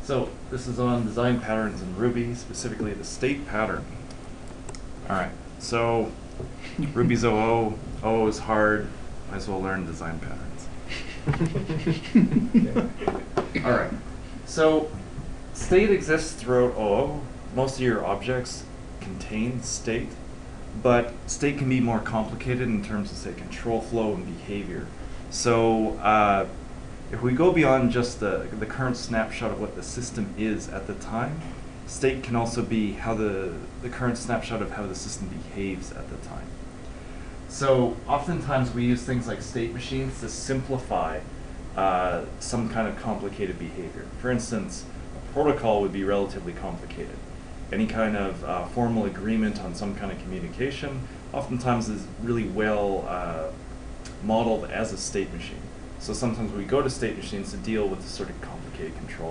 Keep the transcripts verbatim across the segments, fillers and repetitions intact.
So this is on design patterns in Ruby, specifically the state pattern. All right, so Ruby's O O, O O is hard, might as well learn design patterns. All right, so state exists throughout O O. Most of your objects contain state, but state can be more complicated in terms of, say, control flow and behavior. So uh, if we go beyond just the, the current snapshot of what the system is at the time, state can also be how the, the current snapshot of how the system behaves at the time. So oftentimes we use things like state machines to simplify uh, some kind of complicated behavior. For instance, a protocol would be relatively complicated. Any kind of uh, formal agreement on some kind of communication oftentimes is really well uh, modeled as a state machine. So sometimes we go to state machines to deal with this sort of complicated control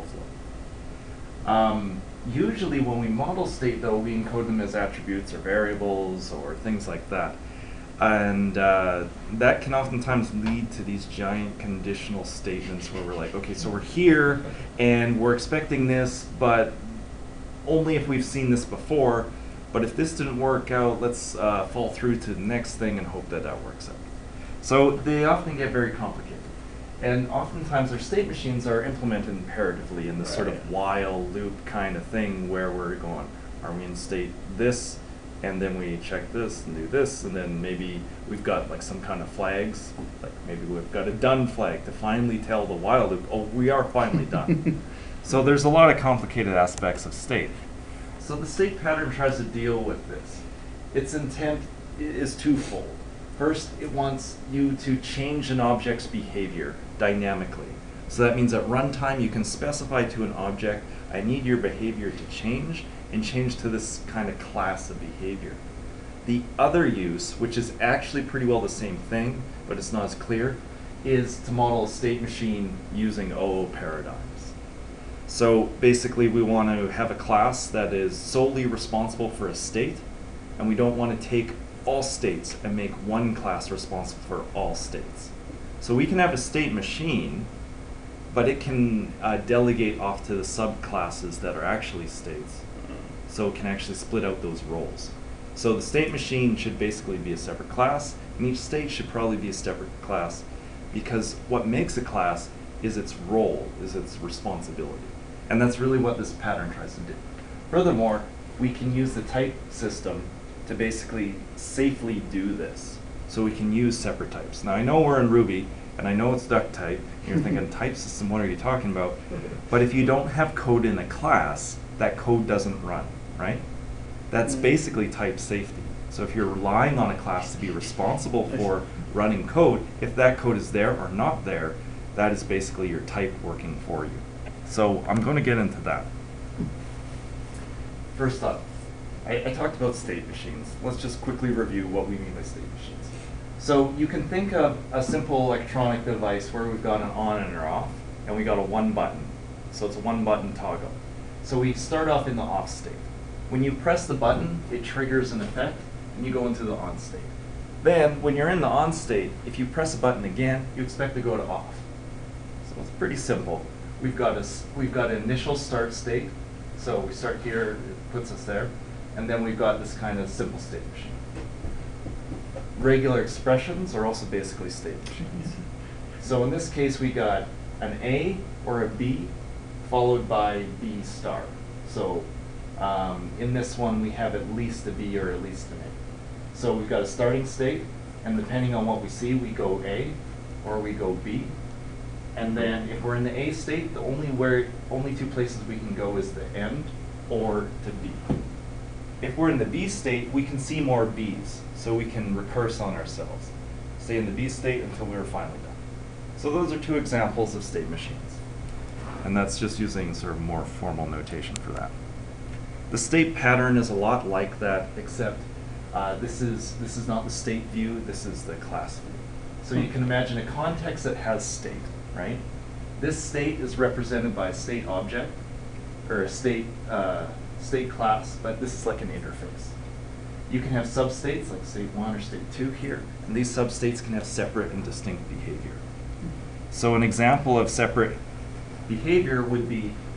flow. Um, usually when we model state, though, we encode them as attributes or variables or things like that. And uh, that can oftentimes lead to these giant conditional statements where we're like, okay, so we're here and we're expecting this, but only if we've seen this before. But if this didn't work out, let's uh, fall through to the next thing and hope that that works out. So they often get very complicated. And oftentimes our state machines are implemented imperatively in this sort of while loop kind of thing where we're going, are we in state this? And then we check this and do this, and then maybe we've got like some kind of flags, like maybe we've got a done flag to finally tell the while loop, oh, we are finally done. So there's a lot of complicated aspects of state. So the state pattern tries to deal with this. Its intent is twofold. First, it wants you to change an object's behavior dynamically. So that means at runtime you can specify to an object, I need your behavior to change, and change to this kind of class of behavior. The other use, which is actually pretty well the same thing, but it's not as clear, is to model a state machine using O O paradigms. So basically we want to have a class that is solely responsible for a state, and we don't want to take all states and make one class responsible for all states. So we can have a state machine, but it can uh, delegate off to the subclasses that are actually states. So it can actually split out those roles. So the state machine should basically be a separate class, and each state should probably be a separate class, because what makes a class is its role, is its responsibility. And that's really what this pattern tries to do. Furthermore, we can use the type system to basically safely do this. So we can use separate types. Now I know we're in Ruby, and I know it's duck type, and you're thinking, type system, what are you talking about? But if you don't have code in a class, that code doesn't run, right? That's basically type safety. So if you're relying on a class to be responsible for running code, if that code is there or not there, that is basically your type working for you. So I'm going to get into that. First up, I, I talked about state machines. Let's just quickly review what we mean by state machines. So you can think of a simple electronic device where we've got an on and an off, and we got a one button. So it's a one button toggle. So we start off in the off state. When you press the button, it triggers an effect, and you go into the on state. Then, when you're in the on state, if you press a button again, you expect to go to off. So it's pretty simple. We've got a, we've got an initial start state. So we start here, it puts us there. And then we've got this kind of simple state machine. Regular expressions are also basically state machines. So in this case, we got an A or a B followed by B star. So um, in this one, we have at least a B or at least an A. So we've got a starting state, and depending on what we see, we go A or we go B. And then if we're in the A state, the only where only two places we can go is the end or to B. If we're in the B state, we can see more B's, so we can recurse on ourselves. Stay in the B state until we're finally done. So those are two examples of state machines. And that's just using sort of more formal notation for that. The state pattern is a lot like that, except uh, this is this is not the state view, this is the class view. So you can imagine a context that has state, right? This state is represented by a state object, or a state, uh, state class, but this is like an interface. You can have substates, like state one or state two here, and these substates can have separate and distinct behavior. So an example of separate behavior would be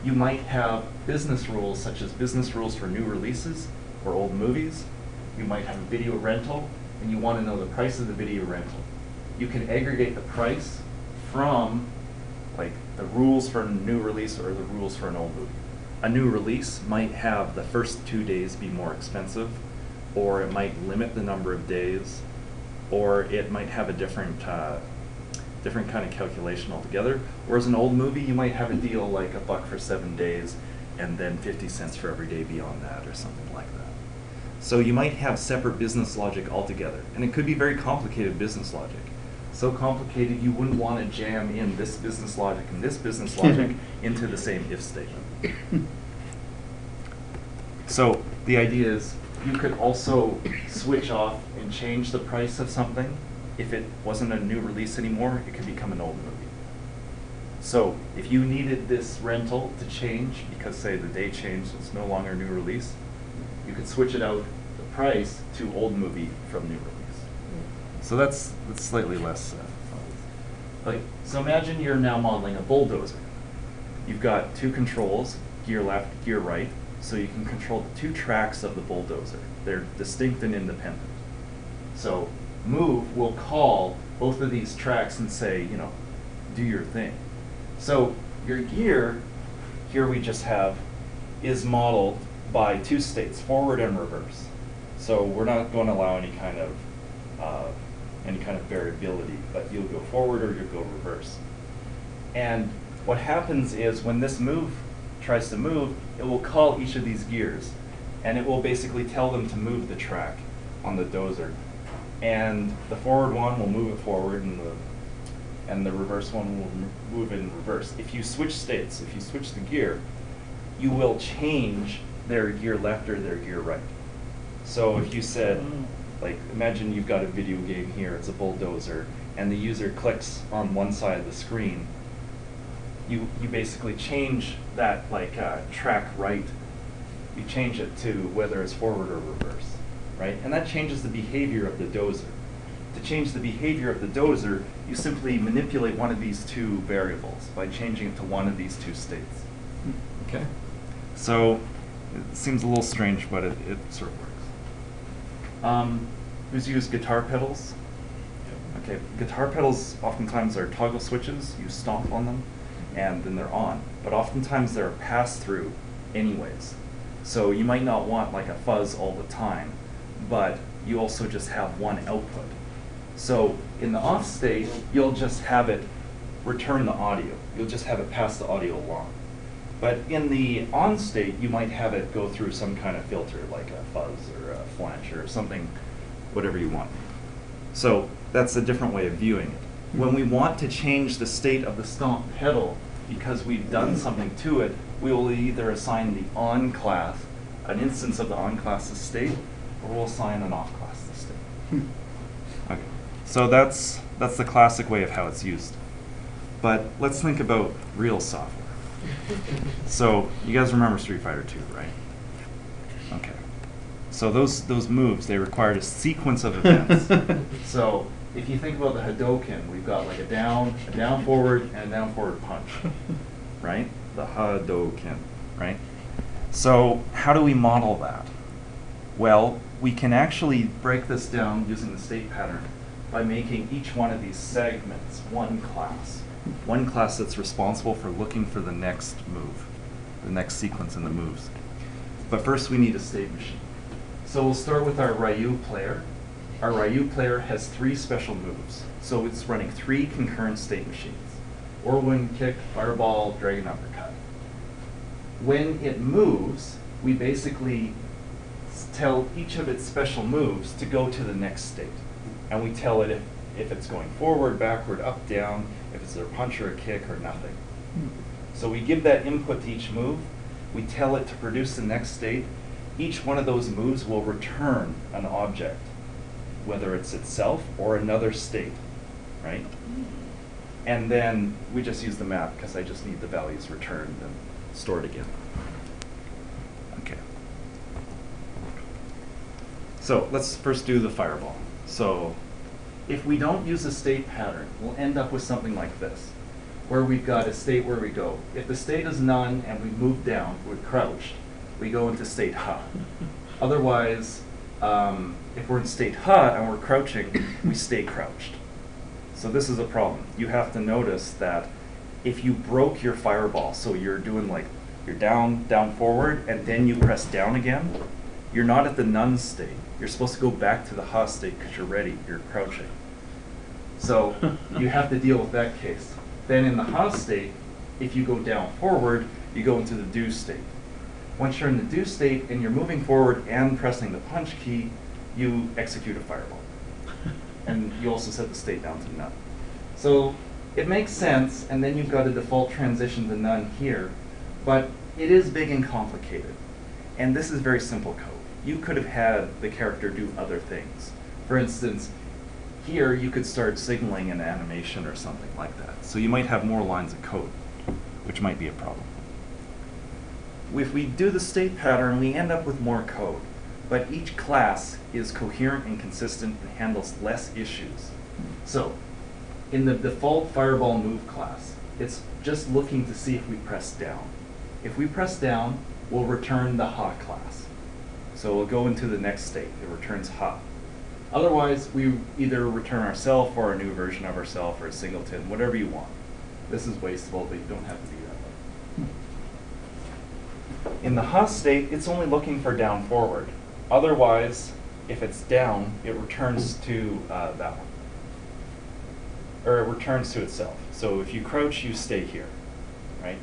you might have business rules such as business rules for new releases or old movies. You might have a video rental, and you want to know the price of the video rental. You can aggregate the price from like the rules for a new release or the rules for an old movie. A new release might have the first two days be more expensive, or it might limit the number of days, or it might have a different uh, different kind of calculation altogether. Whereas an old movie, you might have a deal like a buck for seven days and then fifty cents for every day beyond that or something like that. So you might have separate business logic altogether, and it could be very complicated business logic. So complicated you wouldn't want to jam in this business logic and this business logic into the same if statement. So the idea is you could also switch off and change the price of something. If it wasn't a new release anymore, it could become an old movie. So if you needed this rental to change because, say, the day changed, it's no longer a new release, you could switch it out, the price, to old movie from new release. So that's, that's slightly less. Uh, like, so imagine you're now modeling a bulldozer. You've got two controls, gear left, gear right, so you can control the two tracks of the bulldozer. They're distinct and independent. So move will call both of these tracks and say, you know, do your thing. So your gear, here we just have, is modeled by two states, forward and reverse. So we're not going to allow any kind of uh, any kind of variability, but you'll go forward or you'll go reverse. And what happens is when this move tries to move, it will call each of these gears, and it will basically tell them to move the track on the dozer. And the forward one will move it forward, and the and the reverse one will move in reverse. If you switch states, if you switch the gear, you will change their gear left or their gear right. So if you said, like, imagine you've got a video game here, it's a bulldozer, and the user clicks on one side of the screen, you you basically change that, like, uh, track right, you change it to whether it's forward or reverse, right? And that changes the behavior of the dozer. To change the behavior of the dozer, you simply manipulate one of these two variables by changing it to one of these two states. Okay? So it seems a little strange, but it, it sort of works. Um, who's used guitar pedals? Okay, guitar pedals oftentimes are toggle switches. You stomp on them, and then they're on. But oftentimes they're a pass-through anyways. So you might not want like a fuzz all the time, but you also just have one output. So in the off state, you'll just have it return the audio. You'll just have it pass the audio along. But in the on state, you might have it go through some kind of filter, like a fuzz or a flange or something, whatever you want. So that's a different way of viewing it. When we want to change the state of the stomp pedal because we've done something to it, we will either assign the on class, an instance of the on class's state, or we'll assign an off class's state. Okay, so that's, that's the classic way of how it's used. But let's think about real software. So you guys remember Street Fighter two, right? Okay. So those those moves, they required a sequence of events. So if you think about the Hadoken, we've got like a down, a down forward, and a down forward punch, right? The Hadoken, right? So how do we model that? Well, we can actually break this down using the state pattern by making each one of these segments one class. One class that's responsible for looking for the next move, the next sequence in the moves. But first we need a state machine. So we'll start with our Ryu player. Our Ryu player has three special moves. So it's running three concurrent state machines: whirlwind kick, fireball, dragon uppercut. When it moves, we basically tell each of its special moves to go to the next state. And we tell it if, if it's going forward, backward, up, down, if it's a punch or a kick or nothing. So we give that input to each move. We tell it to produce the next state. Each one of those moves will return an object, whether it's itself or another state, right? And then we just use the map because I just need the values returned and stored again. Okay. So let's first do the fireball. So if we don't use a state pattern, we'll end up with something like this. where we've got a state where we go. If the state is none and we move down, we're crouched, we go into state ha. Otherwise, um, if we're in state ha and we're crouching, we stay crouched. So this is a problem. You have to notice that if you broke your fireball, so you're doing like, you're down, down, forward, and then you press down again, you're not at the none state. You're supposed to go back to the ha state because you're ready, you're crouching. So you have to deal with that case. Then in the ha state, if you go down forward, you go into the do state. Once you're in the do state and you're moving forward and pressing the punch key, you execute a fireball. And you also set the state down to none. So it makes sense, and then you've got a default transition to none here, but it is big and complicated. And this is very simple code. You could have had the character do other things. For instance, here you could start signaling an animation or something like that. So you might have more lines of code, which might be a problem. If we do the state pattern, we end up with more code. But each class is coherent and consistent and handles less issues. So in the default fireball move class, it's just looking to see if we press down. If we press down, we'll return the ha class. So we'll go into the next state. It returns ha. Otherwise, we either return ourself or a new version of ourself or a singleton, whatever you want. This is wasteful, but you don't have to do that way. In the ha state, it's only looking for down forward. Otherwise, if it's down, it returns to uh, that one. Or it returns to itself. So if you crouch, you stay here, right?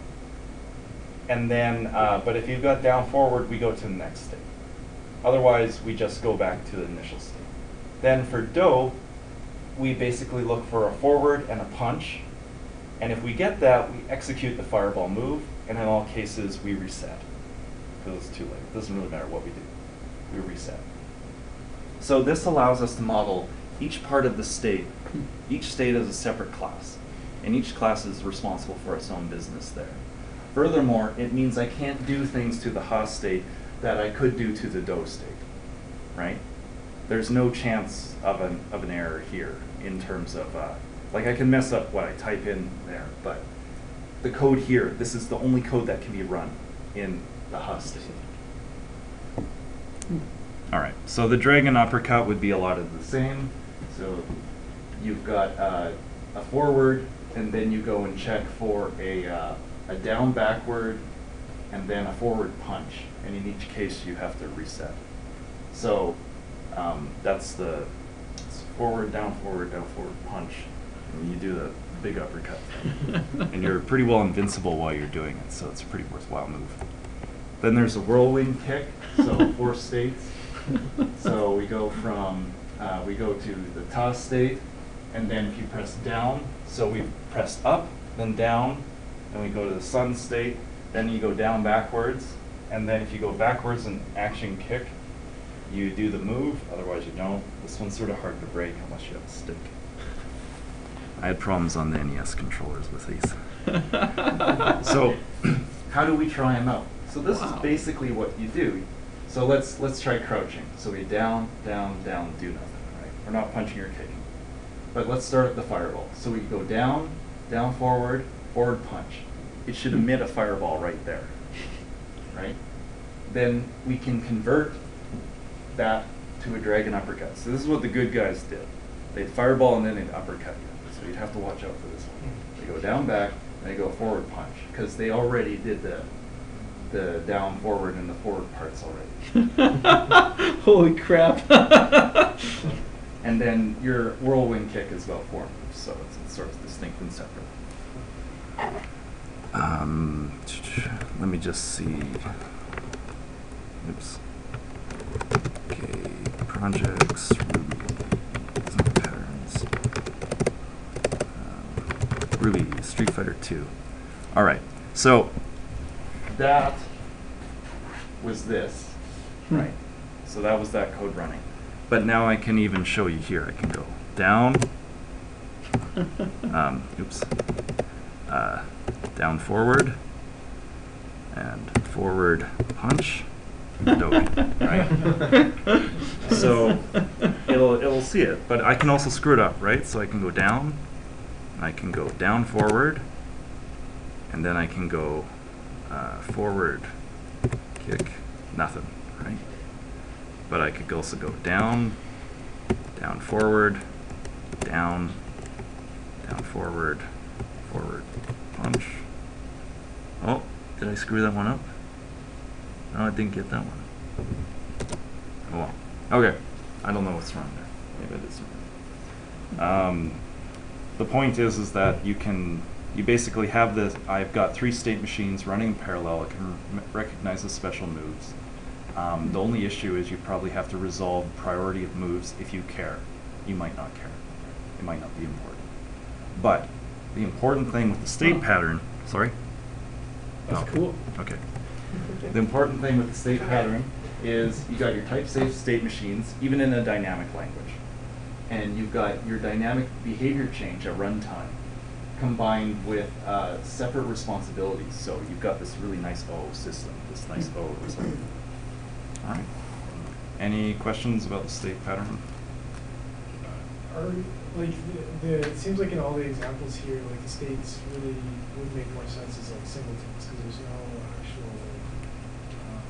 And then, uh, but if you've got down forward, we go to the next state. Otherwise, we just go back to the initial state. Then for do, we basically look for a forward and a punch. And if we get that, we execute the fireball move. And in all cases, we reset. Because it's too late. It doesn't really matter what we do. We reset. So this allows us to model each part of the state. Each state is a separate class. And each class is responsible for its own business there. Furthermore, it means I can't do things to the ha state that I could do to the do state, right? There's no chance of an, of an error here in terms of, uh, like I can mess up what I type in there, but the code here, this is the only code that can be run in the ha state. All right, so the dragon uppercut would be a lot of the same. So you've got uh, a forward, and then you go and check for a, uh, a down backward, and then a forward punch. And in each case, you have to reset. So um, that's the it's forward, down, forward, down, forward punch. And you do the big uppercut thing. And you're pretty well invincible while you're doing it, so it's a pretty worthwhile move. Then there's a whirlwind kick, so four states. So we go from, uh, we go to the ta state, and then if you press down, so we press up, then down, then we go to the sun state, then you go down backwards, and then if you go backwards and action kick, you do the move, otherwise you don't. This one's sort of hard to break unless you have a stick. I had problems on the N E S controllers with these. So how do we try them out? So this wow. is basically what you do. So let's let's try crouching. So we down, down, down, do nothing, right? We're not punching or kicking. But let's start at the fireball. So we go down, down, forward, forward punch. It should emit a fireball right there, right? Then we can convert that to a dragon uppercut. So this is what the good guys did. They'd fireball and then they'd uppercut you. So you'd have to watch out for this one. They go down, back, and they go forward punch, because they already did the the down, forward, and the forward parts already. Holy crap. And then your whirlwind kick is about four moves, so it's, it's sort of distinct and separate. Um, let me just see. Oops. Okay, projects, Ruby, patterns. Um, Ruby, Street Fighter two. All right, so that was this, right? So that was that code running. But now I can even show you here. I can go down, um, oops, uh, down forward, and forward punch, doken, right? So it'll it'll see it, but I can also screw it up, right? So I can go down, I can go down forward, and then I can go uh, forward, kick, nothing, right? But I could also go down, down, forward, down, down, forward, forward, punch. Oh, did I screw that one up? No, I didn't get that one. Oh well. Okay. I don't know what's wrong there. Maybe I did something. Um, the point is, is that you can, you basically have this, I've got three state machines running in parallel. It can recognize the special moves. Um, the only issue is you probably have to resolve priority of moves if you care. You might not care. It might not be important. But the important thing with the state Oh. pattern, sorry? That's Oh, cool. Okay. The important thing with the state pattern is you got your type-safe state machines, even in a dynamic language. And you've got your dynamic behavior change at runtime combined with uh, separate responsibilities. So you've got this really nice O system, this nice O result. All right. Any questions about the state pattern? Are, like, the, the, it seems like in all the examples here, like, the states really would make more sense as, like, singletons, because there's no actual, um,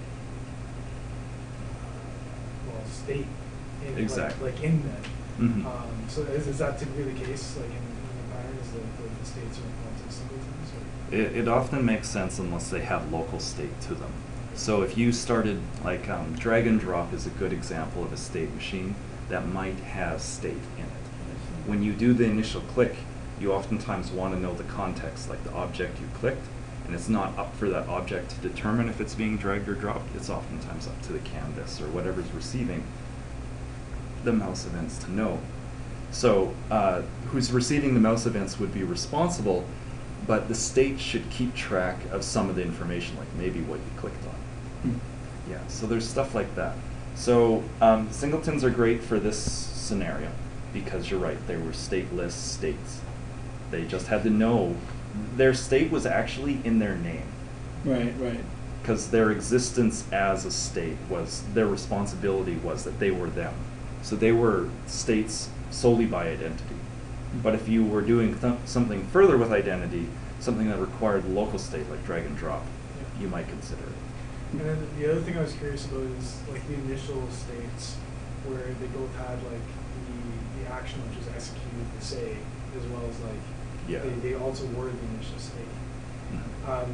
uh, well, state in, Exactly. like, like, in them. Mhm. Um, so is, is that typically the case, like, in, in the pattern, is that the, the states are equivalent to singletons, or? It, it often makes sense unless they have local state to them. So if you started, like, um, drag and drop is a good example of a state machine that might have state in it. When you do the initial click, you oftentimes want to know the context, like the object you clicked, and it's not up for that object to determine if it's being dragged or dropped. It's oftentimes up to the canvas or whatever's receiving the mouse events to know. So uh, who's receiving the mouse events would be responsible, but the state should keep track of some of the information, like maybe what you clicked on. Yeah, so there's stuff like that. So um, singletons are great for this scenario because you're right, they were stateless states. They just had to know their state was actually in their name. Right, right. Because their existence as a state was, their responsibility was that they were them. So they were states solely by identity. But if you were doing th something further with identity, something that required local state like drag and drop, you might consider it. And then the other thing I was curious about is like the initial states where they both had like the, the action which is executed the say, as well as like Yeah. they, they also were the initial state. Mhm. Um,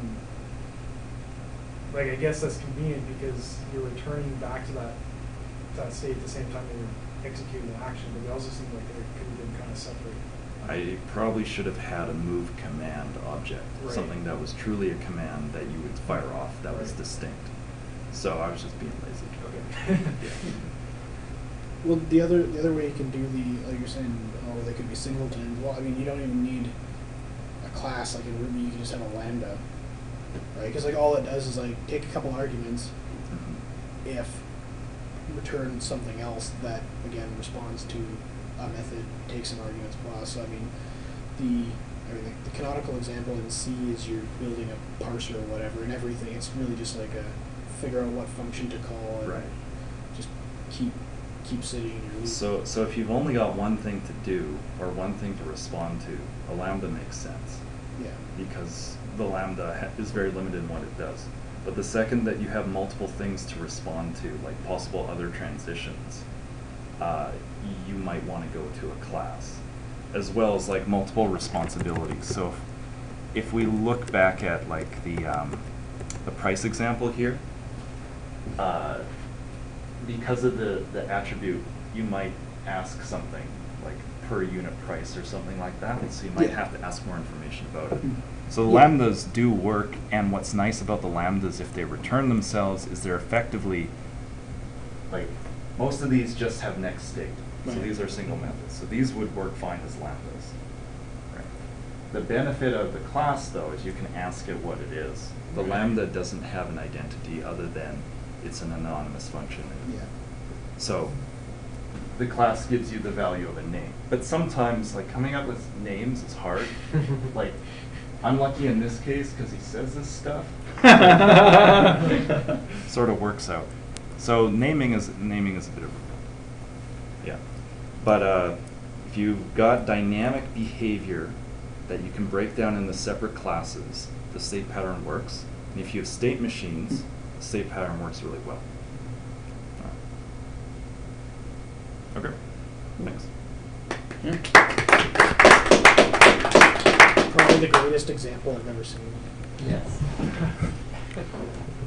like I guess that's convenient because you're returning back to that that state at the same time they were executing the action, but they also seem like they could have been kind of separate. I probably should have had a move command object, Right. something that was truly a command that you would fire off that was Right. distinct. So I was just being lazy. Okay. Well, the other the other way you can do the, like you're saying, oh, they could be singletons. Well, I mean, you don't even need a class like in Ruby. You can just have a lambda, right? Because like all it does is like take a couple arguments, Mhm. if return something else that again responds to a method, takes some arguments plus. So I mean, the I mean, the, the canonical example in C is you're building a parser or whatever, and everything. It's really just like a figure out what function to call and Right. just keep keep sitting in your loop. So, so if you've only got one thing to do or one thing to respond to, a lambda makes sense yeah. because the lambda ha is very limited in what it does. But the second that you have multiple things to respond to, like possible other transitions, uh, you might want to go to a class, as well as like multiple responsibilities. So if, if we look back at like the um, the price example here, uh, because of the, the attribute, you might ask something like per unit price or something like that, so you might Yeah. have to ask more information about it. Mhm. So the Yeah. lambdas do work, and what's nice about the lambdas, if they return themselves, is they're effectively, like, most of these just have next state. So Right. these are single methods. So these would work fine as lambdas. Right. The benefit of the class, though, is you can ask it what it is. The Right. lambda doesn't have an identity other than it's an anonymous function. Yeah. So the class gives you the value of a name. But sometimes, like, coming up with names is hard. Like, I'm lucky in this case because he says this stuff. Sort of works out. So naming is naming is a bit of a, yeah. But uh, if you've got dynamic behavior that you can break down into separate classes, the state pattern works. And if you have state machines, the state pattern works really well. All right. Okay, thanks. Probably the greatest example I've ever seen. Yes.